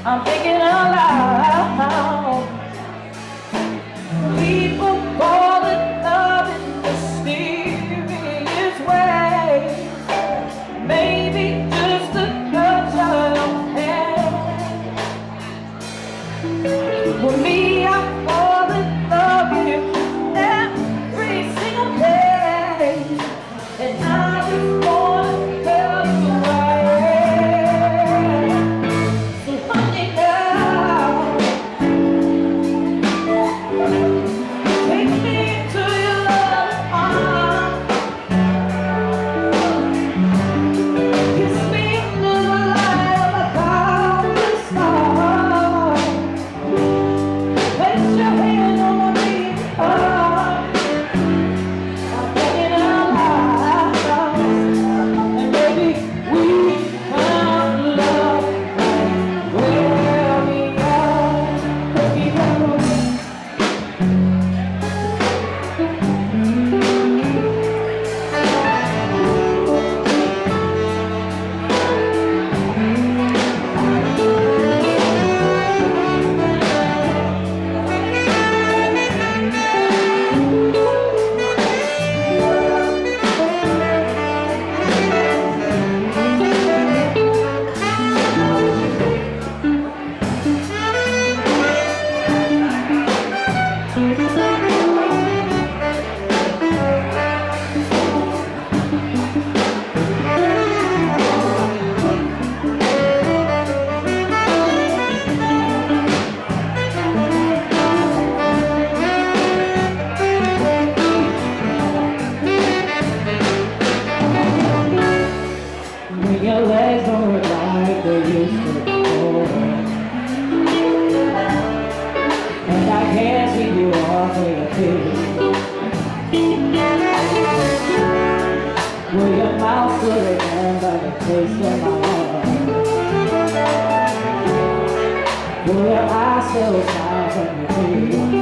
I'm thinking out loud. People fall in love in mysterious ways. Maybe just a touch of hand. For me, I fall in love with you every single day, and I just wanna tell you who I am. So honey, now take me into your love arms. Kiss me under the light of a thousand stars. Place your hand on my beating heart. I'm thinking out loud. And baby, we found love right where we are. 'Cause we got when your legs don't work like they used to before, and I can't see you off of your feet. Will your mouth still remember the taste of my heart? Will your eyes still smile when you breathe?